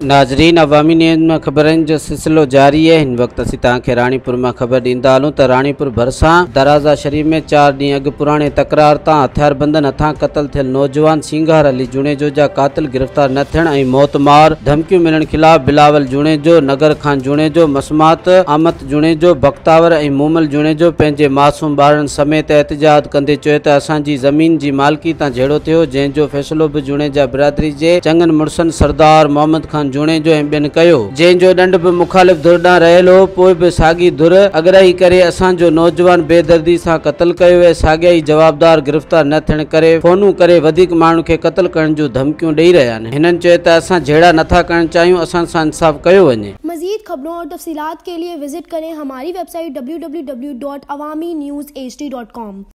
नाजरीन, अवामी न्यूज़ में ख़बरनि जो सिलसिलो जारी है। हिन वक्त असीं तव्हांखे राणीपुर में ख़बर ॾींदा हलूं त राणीपुर भरिसां दराज़ा शरीफ़ में 4 ॾींहं अॻु पुराणे तकरार तां हथियारबंदनि हथां क़त्ल थियल नौजवान सिंगार अली जुणेजो जा कातिल गिरफ़्तार न थियण ऐं मौतमार धमकियूं मिलण ख़िलाफ़ बिलावल जुणेजो, नगर खान जुणेजो, मसमात अहमद जुणेजो, बख्तावर ऐं मूमल जुणेजो पंहिंजे मासूम ॿारनि समेत एहतिजाज कंदे चयो त असांजी ज़मीन जी मालिकी तां झेड़ो थियो, जंहिंजो फ़ैसिलो बि जुणेजा बिरादरी जे चङनि मुड़सनि सरदार मोहम्मद खान जुणेजो ऐं ॿियनि कयो, जंहिंजो ॾंड बि मुखालिफ़ धुर ॾांहुं रहियल हो। पोइ बि साॻी धुर अॻिराई करे असांजो नौजवान बेदर्दी सां क़त्ल कयो ऐं साॻिया ई जवाबदार गिरफ़्तार न थियण करे फ़ोनूं करे वधीक माण्हुनि खे क़त्ल करण जूं धमकियूं ॾेई रहिया आहिनि। हिननि चयो त असां झेड़ा नथा करण चाहियूं, असां सां इंसाफ़ कयो वञे। मज़ीद खबरों और तफ़सीलात के लिए विजिट करें हमारी वेबसाइट www.awamiNewsHD.com।